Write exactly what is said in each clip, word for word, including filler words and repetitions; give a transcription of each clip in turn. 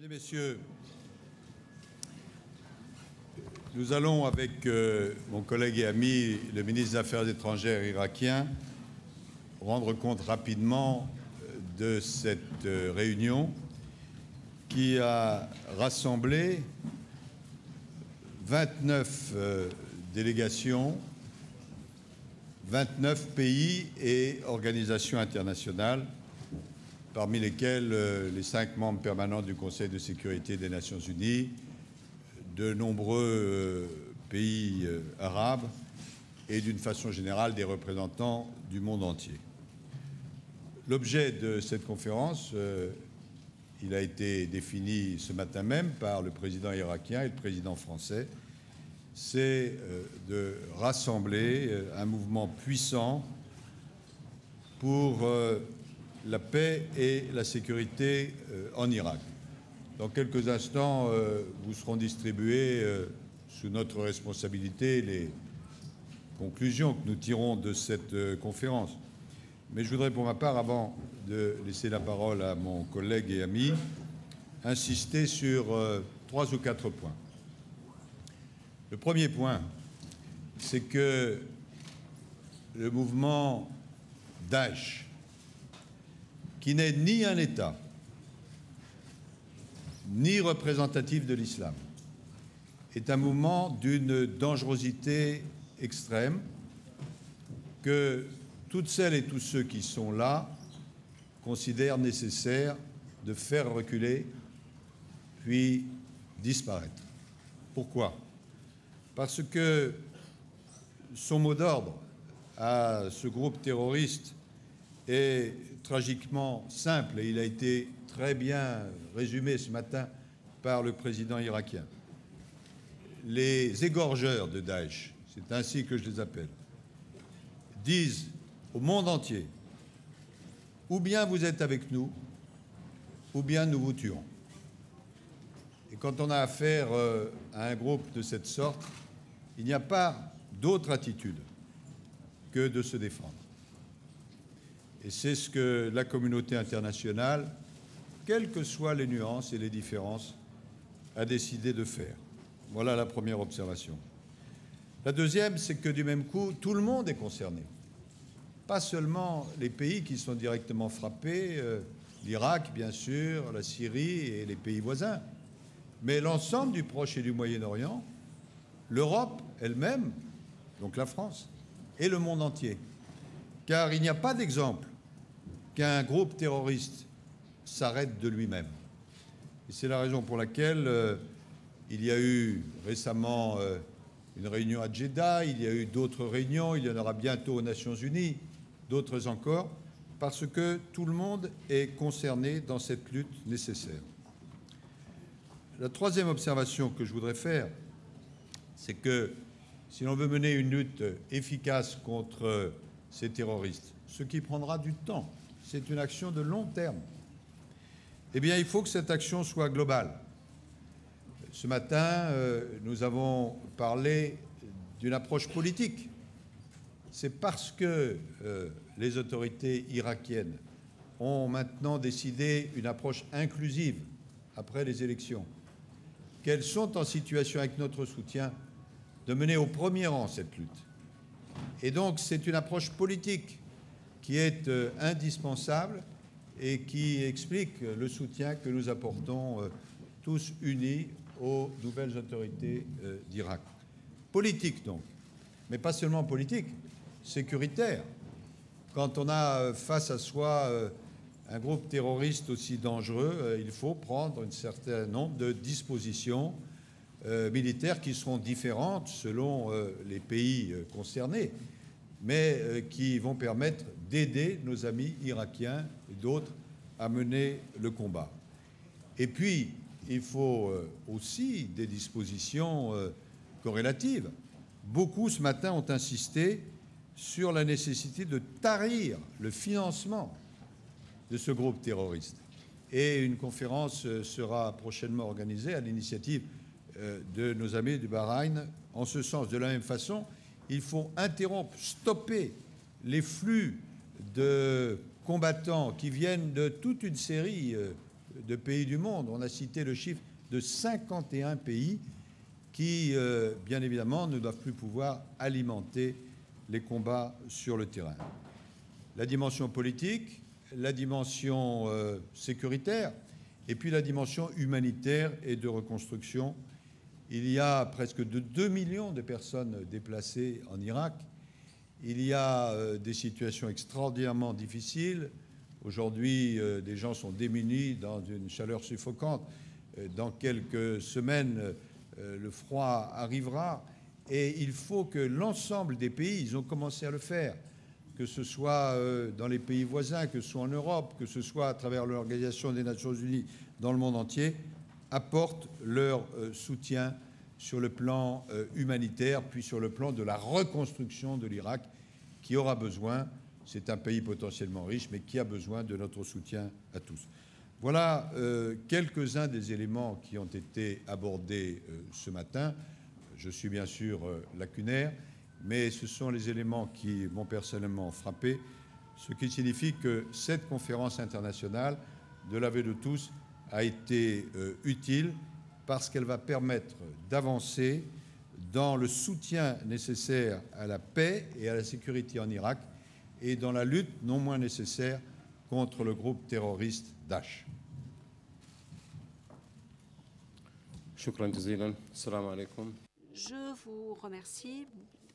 Mesdames et messieurs, nous allons, avec euh, mon collègue et ami, le ministre des Affaires étrangères irakien, rendre compte rapidement de cette euh, réunion qui a rassemblé vingt-neuf euh, délégations, vingt-neuf pays et organisations internationales, parmi lesquels euh, les cinq membres permanents du Conseil de sécurité des Nations Unies, de nombreux euh, pays euh, arabes et d'une façon générale des représentants du monde entier. L'objet de cette conférence, euh, il a été défini ce matin même par le président irakien et le président français, c'est euh, de rassembler euh, un mouvement puissant pour euh, la paix et la sécurité euh, en Irak. Dans quelques instants, euh, vous seront distribuées, euh, sous notre responsabilité, les conclusions que nous tirons de cette euh, conférence. Mais je voudrais, pour ma part, avant de laisser la parole à mon collègue et ami, insister sur euh, trois ou quatre points. Le premier point, c'est que le mouvement Daesh, qui n'est ni un État, ni représentatif de l'islam, est un mouvement d'une dangerosité extrême que toutes celles et tous ceux qui sont là considèrent nécessaire de faire reculer puis disparaître. Pourquoi ? Parce que son mot d'ordre à ce groupe terroriste est tragiquement simple et il a été très bien résumé ce matin par le président irakien. Les égorgeurs de Daesh, c'est ainsi que je les appelle, disent au monde entier, ou bien vous êtes avec nous, ou bien nous vous tuons. Et quand on a affaire euh, à un groupe de cette sorte, il n'y a pas d'autre attitude que de se défendre. Et c'est ce que la communauté internationale, quelles que soient les nuances et les différences, a décidé de faire. Voilà la première observation. La deuxième, c'est que du même coup, tout le monde est concerné. Pas seulement les pays qui sont directement frappés, euh, l'Irak, bien sûr, la Syrie et les pays voisins, mais l'ensemble du Proche et du Moyen-Orient, l'Europe elle-même, donc la France, et le monde entier. Car il n'y a pas d'exemple qu'un groupe terroriste s'arrête de lui-même. Et c'est la raison pour laquelle euh, il y a eu récemment euh, une réunion à Jeddah, il y a eu d'autres réunions, il y en aura bientôt aux Nations Unies, d'autres encore, parce que tout le monde est concerné dans cette lutte nécessaire. La troisième observation que je voudrais faire, c'est que si l'on veut mener une lutte efficace contre ces terroristes, ce qui prendra du temps, c'est une action de long terme, eh bien, il faut que cette action soit globale. Ce matin, euh, nous avons parlé d'une approche politique. C'est parce que euh, les autorités irakiennes ont maintenant décidé une approche inclusive après les élections qu'elles sont en situation, avec notre soutien, de mener au premier rang cette lutte. Et donc, c'est une approche politique qui est euh, indispensable et qui explique le soutien que nous apportons euh, tous unis aux nouvelles autorités euh, d'Irak. Politique, donc, mais pas seulement politique, sécuritaire. Quand on a euh, face à soi euh, un groupe terroriste aussi dangereux, euh, il faut prendre un certain nombre de dispositions euh, militaires qui seront différentes selon euh, les pays euh, concernés, mais euh, qui vont permettre d'aider nos amis irakiens et d'autres à mener le combat. Et puis, il faut euh, aussi des dispositions euh, corrélatives. Beaucoup, ce matin, ont insisté sur la nécessité de tarir le financement de ce groupe terroriste. Et une conférence euh, sera prochainement organisée à l'initiative euh, de nos amis du Bahreïn en ce sens. De la même façon, il faut interrompre, stopper les flux de combattants qui viennent de toute une série de pays du monde. On a cité le chiffre de cinquante et un pays qui, euh, bien évidemment, ne doivent plus pouvoir alimenter les combats sur le terrain. La dimension politique, la dimension euh, sécuritaire, et puis la dimension humanitaire et de reconstruction. Il y a presque de deux millions de personnes déplacées en Irak. Il y a euh, des situations extraordinairement difficiles. Aujourd'hui, euh, des gens sont démunis dans une chaleur suffocante. Euh, dans quelques semaines, euh, le froid arrivera. Et il faut que l'ensemble des pays, ils ont commencé à le faire, que ce soit euh, dans les pays voisins, que ce soit en Europe, que ce soit à travers l'Organisation des Nations Unies dans le monde entier, apportent leur euh, soutien sur le plan euh, humanitaire, puis sur le plan de la reconstruction de l'Irak, qui aura besoin, c'est un pays potentiellement riche, mais qui a besoin de notre soutien à tous. Voilà euh, quelques-uns des éléments qui ont été abordés euh, ce matin. Je suis bien sûr euh, lacunaire, mais ce sont les éléments qui m'ont personnellement frappé, ce qui signifie que cette conférence internationale, de l'aveu de tous, a été euh, utile parce qu'elle va permettre d'avancer dans le soutien nécessaire à la paix et à la sécurité en Irak et dans la lutte non moins nécessaire contre le groupe terroriste Daesh. Shukran jazilan. Assalamu alaikum. Je vous remercie.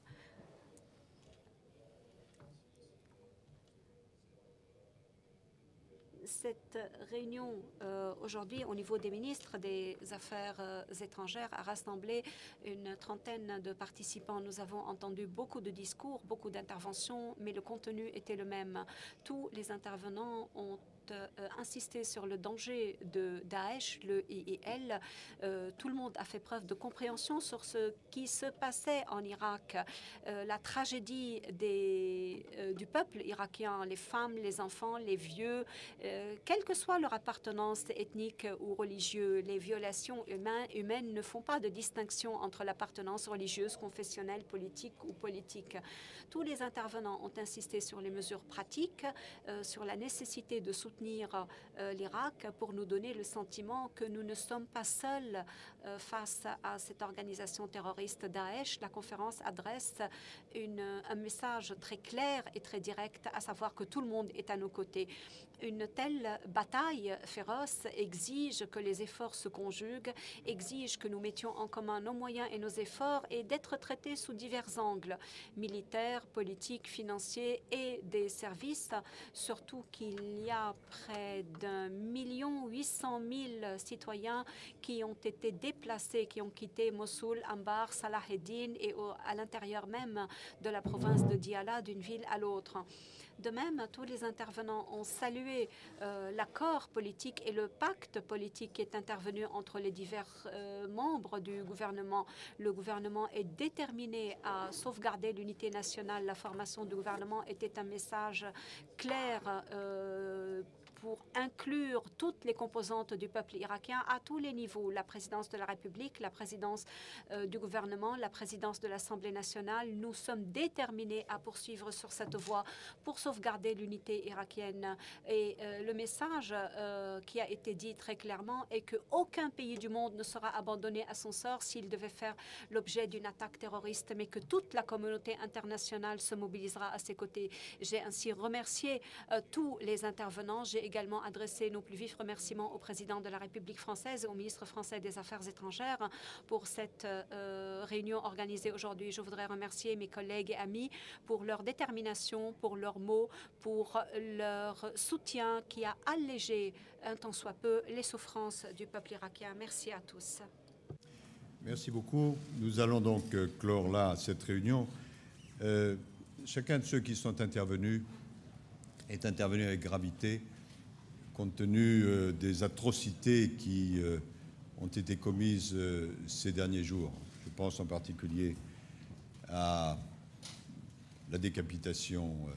Cette réunion euh, aujourd'hui au niveau des ministres des Affaires euh, étrangères a rassemblé une trentaine de participants. Nous avons entendu beaucoup de discours, beaucoup d'interventions, mais le contenu était le même. Tous les intervenants ont Euh, insister sur le danger de Daesh, le I S L. Euh, tout le monde a fait preuve de compréhension sur ce qui se passait en Irak. Euh, la tragédie des, euh, du peuple irakien, les femmes, les enfants, les vieux, euh, quelle que soit leur appartenance ethnique ou religieuse, les violations humains, humaines ne font pas de distinction entre l'appartenance religieuse, confessionnelle, politique ou politique. Tous les intervenants ont insisté sur les mesures pratiques, euh, sur la nécessité de soutenir Euh, l'Irak pour nous donner le sentiment que nous ne sommes pas seuls euh, face à cette organisation terroriste Daesh. La conférence adresse une, un message très clair et très direct, à savoir que tout le monde est à nos côtés. Une telle bataille féroce exige que les efforts se conjuguent, exige que nous mettions en commun nos moyens et nos efforts et d'être traités sous divers angles, militaires, politiques, financiers et des services, surtout qu'il y a près d'un million huit cent mille citoyens qui ont été déplacés, qui ont quitté Mossoul, Anbar, Salaheddin et au, à l'intérieur même de la province de Diyala, d'une ville à l'autre. De même, tous les intervenants ont salué euh, l'accord politique et le pacte politique qui est intervenu entre les divers euh, membres du gouvernement. Le gouvernement est déterminé à sauvegarder l'unité nationale. La formation du gouvernement était un message clair euh, pour inclure toutes les composantes du peuple irakien à tous les niveaux, la présidence de la République, la présidence euh, du gouvernement, la présidence de l'Assemblée nationale. Nous sommes déterminés à poursuivre sur cette voie pour sauvegarder l'unité irakienne. Et euh, le message euh, qui a été dit très clairement est qu'aucun pays du monde ne sera abandonné à son sort s'il devait faire l'objet d'une attaque terroriste, mais que toute la communauté internationale se mobilisera à ses côtés. J'ai ainsi remercié euh, tous les intervenants. J'ai également adressé nos plus vifs remerciements au président de la République française et au ministre français des Affaires étrangères pour cette euh, réunion organisée aujourd'hui. Je voudrais remercier mes collègues et amis pour leur détermination, pour leurs mots, pour leur soutien qui a allégé un tant soit peu les souffrances du peuple irakien. Merci à tous. Merci beaucoup. Nous allons donc euh, clore là cette réunion. Euh, chacun de ceux qui sont intervenus est intervenu avec gravité, compte tenu euh, des atrocités qui euh, ont été commises euh, ces derniers jours. Je pense en particulier à la décapitation euh,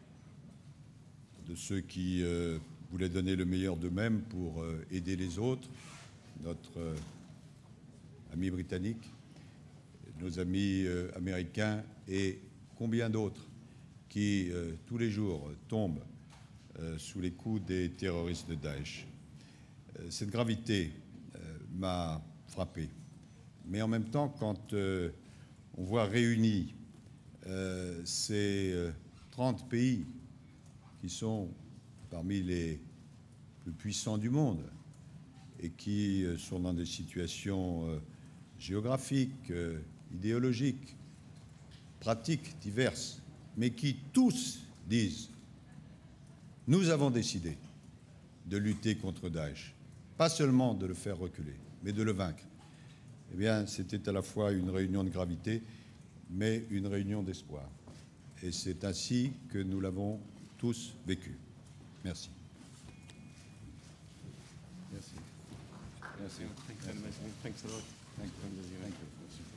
de ceux qui euh, voulaient donner le meilleur d'eux-mêmes pour euh, aider les autres, notre euh, ami britannique, nos amis euh, américains et combien d'autres qui, euh, tous les jours, tombent euh, sous les coups des terroristes de Daesh. Euh, cette gravité euh, m'a frappé. Mais en même temps, quand euh, on voit réunis euh, ces euh, trente pays qui sont parmi les plus puissants du monde et qui euh, sont dans des situations euh, géographiques, euh, idéologiques, pratiques diverses, mais qui tous disent « Nous avons décidé de lutter contre Daesh », pas seulement de le faire reculer, mais de le vaincre. Eh bien, c'était à la fois une réunion de gravité, mais une réunion d'espoir. Et c'est ainsi que nous l'avons tous vécu. Merci. Merci. Merci. Thanks a lot. Thank you.